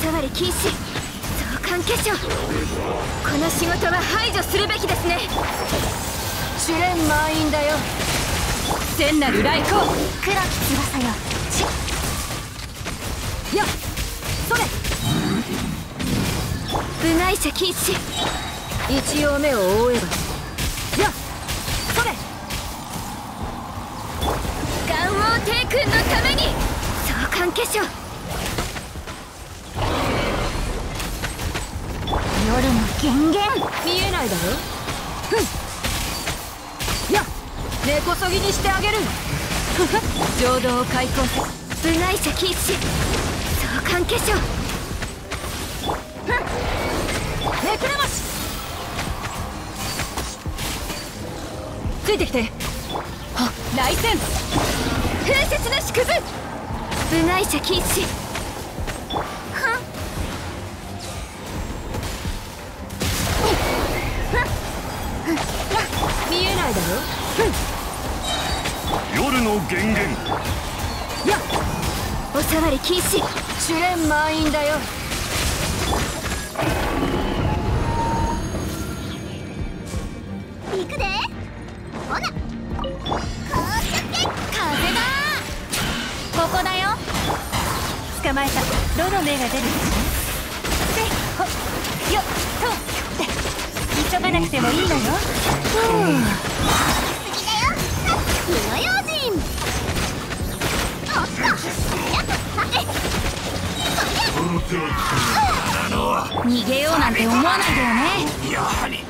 触り禁止。相関化粧。この仕事は排除するべきですね。 試練満員だよ。 善なる来光。 黒き翼よ。 やっそれ。部外者禁止。 一応目を覆えば。 やっそれ。元王帝君のために相関化粧。 夜の権限見えないだろ。やっ根こそぎにしてあげる。浄土を開口せ。部外者禁止。相関化粧。めくれまし。ついてきて。はっ来戦。風雪の縮図。部外者禁止。見えないだろ。 夜の源源。 やっお触り禁止。 試練満員だよ。 行くで。ほらこうしちゃって。風だ。 ここだよ。 捕まえた。どの目が出るかせほよっとで急がなくてもいいのよ。 次だよ。火の用心。おっと。やっさて。 逃げようなんて思わないでよね。 やはり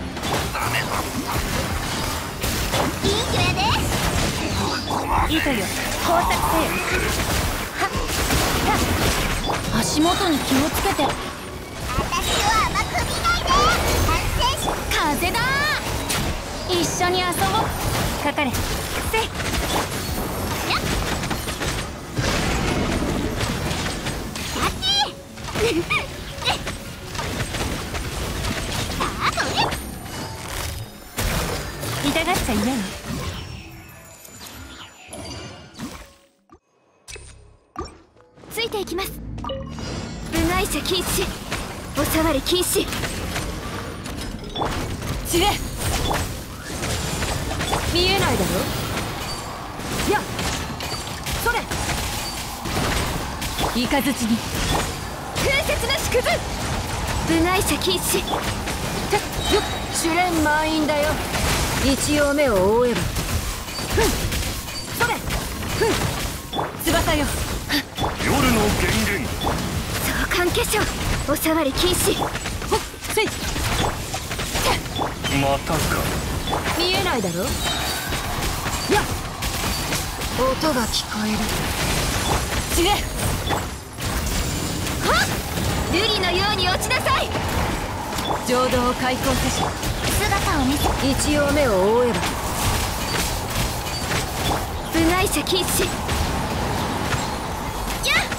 いいくらで。 糸よ工作せよ。はっはっ足元に気をつけて。 私を甘く見ないで。反省し。 風だ。一緒に遊ぼう。かかれせい。 やっキャッチ。さあそれ。 痛がっちゃ嫌よ。ついていきます。部外者禁止。お触り禁止。散れ。見えないだろ。やっそれ。イカズチに風雪の縮図。部外者禁止。てよっ試練満員だよ。一応目を覆えば。 それ。翼よ。 夜の源源。 相関化粧。お触り禁止。ほっせい。 またか。 見えないだろ。やっ音が聞こえる。 散れ。はっ瑠璃のように落ちなさい。浄土を開口せし。 姿を見せ。 一応目を覆えば。 部外者禁止。やっ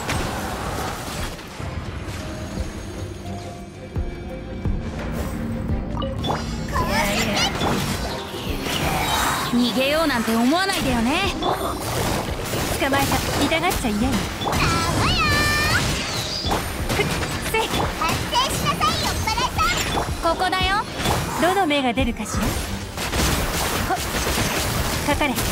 逃げようなんて思わないでよね。捕まえた。痛がっちゃ嫌よ。 だわやせい。 反省しなさい。酔っ払いさん。 ここだよ。どの目が出るかしら。ほっかかれ。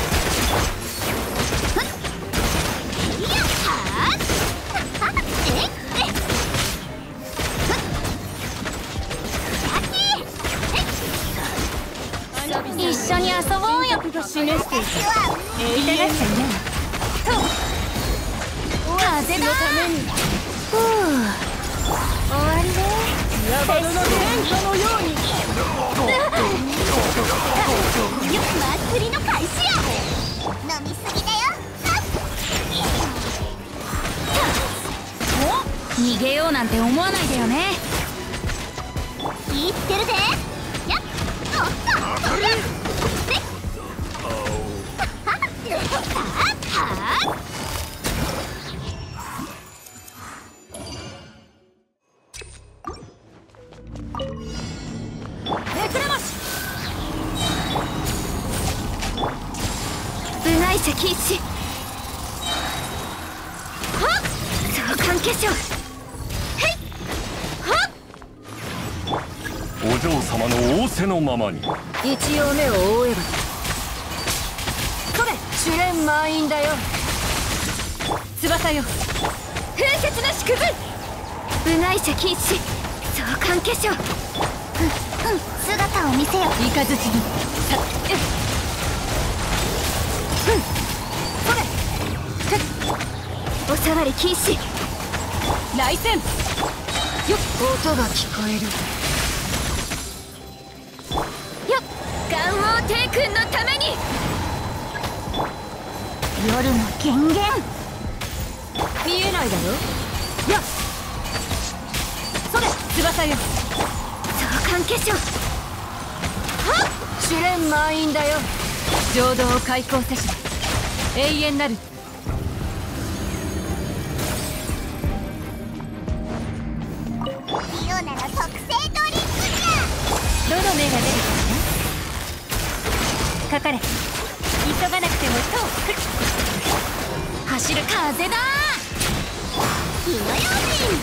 一緒に遊ぼうよ。示していた。痛がっちゃ嫌よ。と風だ。ふう終わりね。 バルの天下のように。 祭りの開始や。飲みすぎだよ。 逃げようなんて思わないでよね。 言ってるで。やっおっとそれ。 めくれまし。部外者禁止。はっ相関化粧。へいお嬢様の仰せのままに。 一応目を覆えば。それ試練満員だよ。 翼よ、 風雪の縮図。部外者禁止。相関化粧。 姿を見せよ。 イカズチにさそれおさわり禁止。 来戦。 よっ音が聞こえる。よっ元王帝君のために。 夜の権限。 見えないだろ。 やっそれ翼よ、 相関化粧。はっ試練満員だよ。 浄土を開口せし永遠なる。 リオナの特製ドリンクじゃ。 どの目が出るかかれ。急がなくても走る風だ。 火の用心。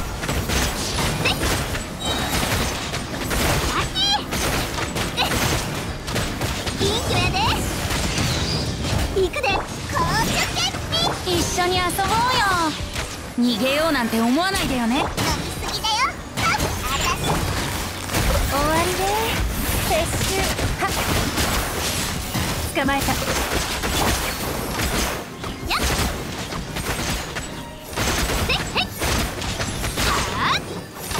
金魚やで。行くで。公主決品。 一緒に遊ぼうよ。逃げようなんて思わないでよね。 飲みすぎだよ。あたし。 終わりで撤収。はっ捕まえた。 やっ。せっへっ。はっ。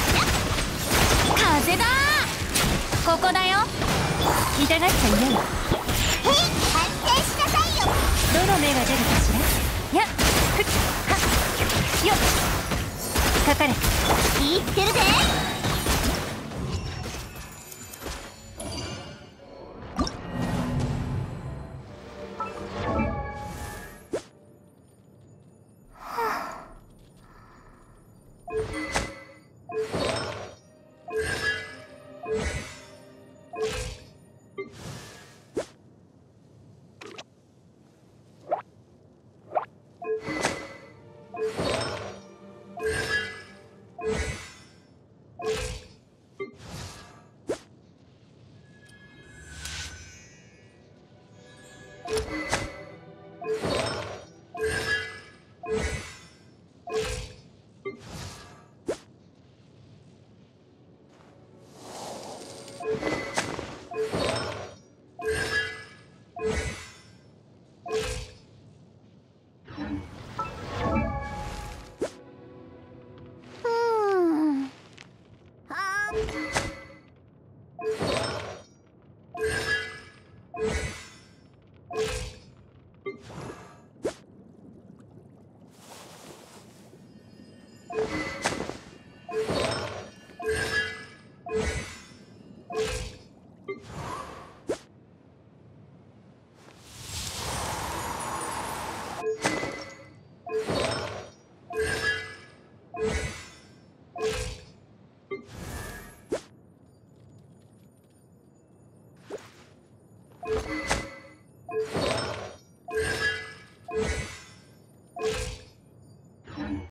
風だ。ここだよ。痛がっちゃいない。 へい、反省しなさいよ。 どの目が出るかしら。やっふっはっよっかかれ。 言ってるで。